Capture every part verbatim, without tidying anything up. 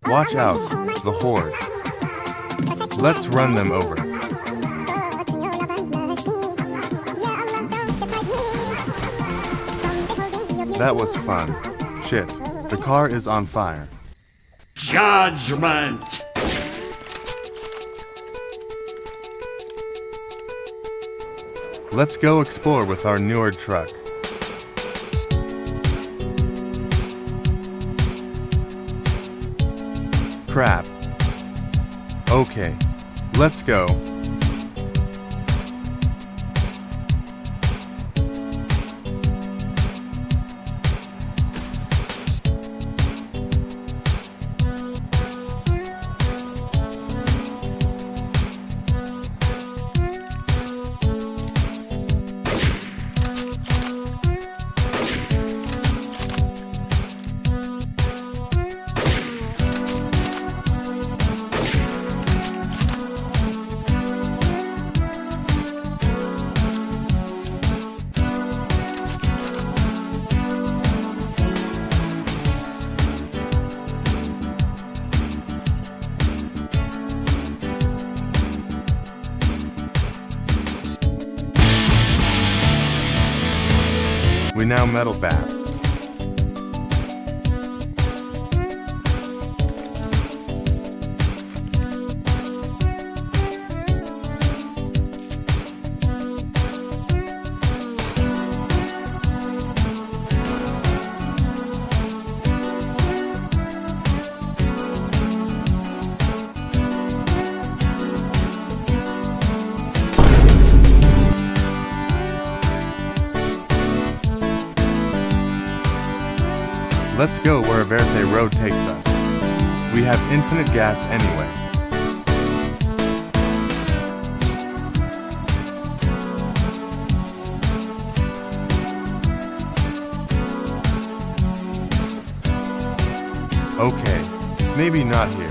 Watch out, the horde. Let's run them over. That was fun. Shit, the car is on fire. Judgment! Let's go explore with our newer truck. Crap. Okay, let's go. We now metal bat. Let's go where Verte Road takes us. We have infinite gas anyway. Okay, maybe not here.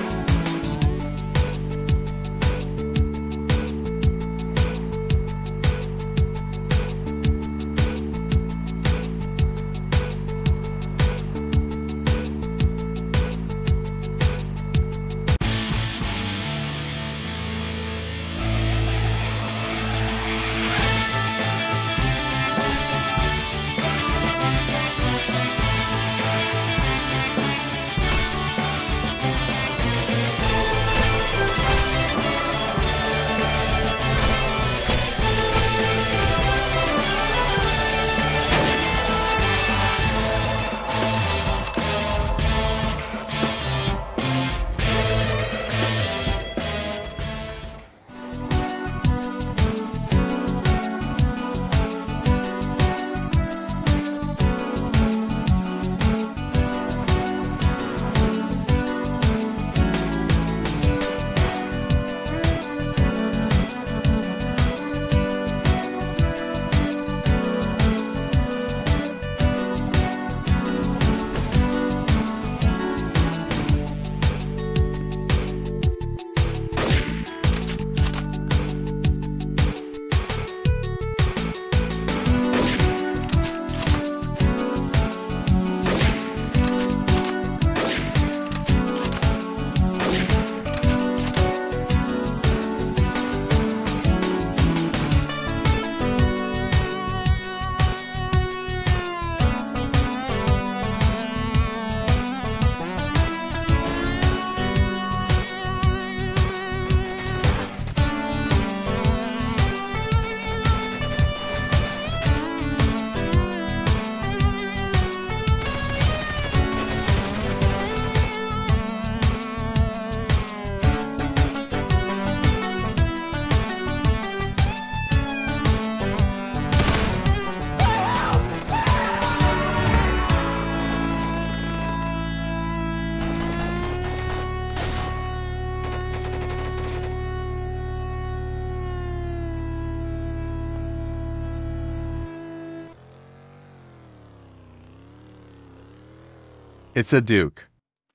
It's a Duke.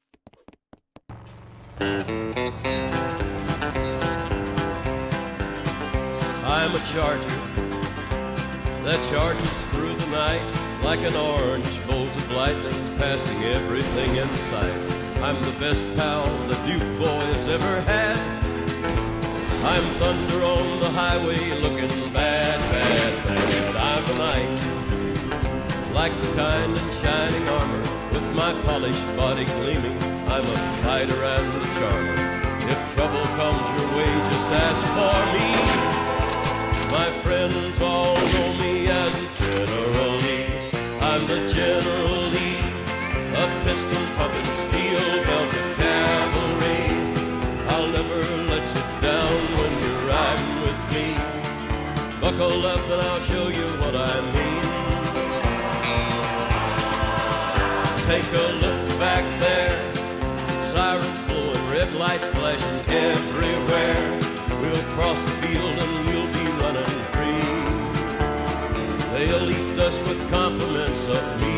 I'm a charger that charges through the night like an orange bolt of lightning, passing everything in sight. I'm the best pal the Duke boys ever had. I'm thunder on the highway looking bad, bad, bad. I'm a knight, like the kind in shining armor, with my polished body gleaming. I'm a fighter and a charmer. If trouble comes your way, just ask for me. My friends all know me as General Lee. I'm the General Lee, a piston-pumping, steel-belted cavalry. I'll never let you down when you're riding with me. Buckle up and I'll show you what I mean. Take a look back there, sirens blowing, red lights flashing everywhere. We'll cross the field and we'll be running free. They'll eat us with compliments of me,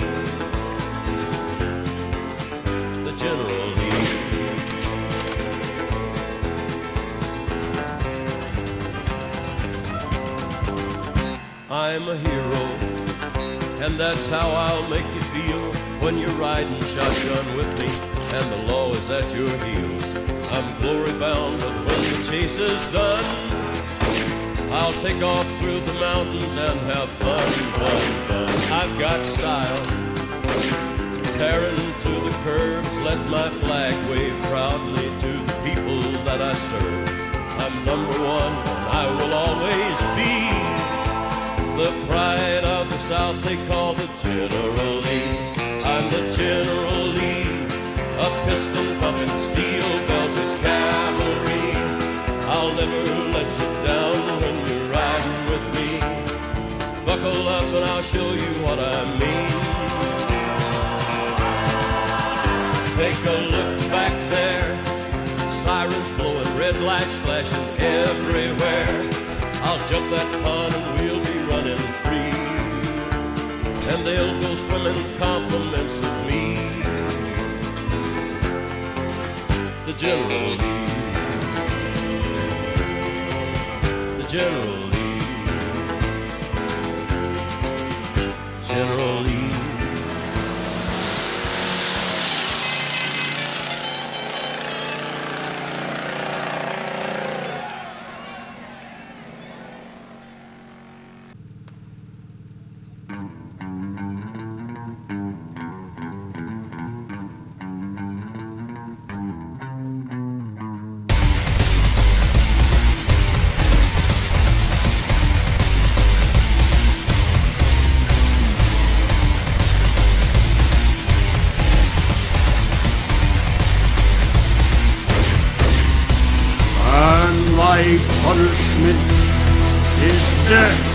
the General Lee. I'm a hero, and that's how I'll make you feel when you're riding shotgun with me and the law is at your heels. I'm glory bound, but when the chase is done, I'll take off through the mountains and have fun, fun, fun. I've got style, tearing through the curves, let my flag wave proudly to the people that I serve. I'm number one, and I will always be the pride of the South they call the General Lee. I'm the General Lee, a piston-pumping, steel-belted cavalry. I'll never let you down when you're riding with me. Buckle up and I'll show you what I mean. Take a look back there, sirens blowing, red lights flashing everywhere. I'll jump that pond and we'll be running free, and they'll go swimming compliments of me, the General Lee, the General Lee, General Lee. Life punishment is death.